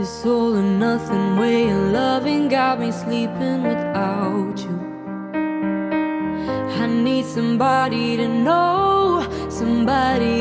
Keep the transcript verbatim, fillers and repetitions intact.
This all or nothing way of loving got me sleeping without you. I need somebody to know, somebody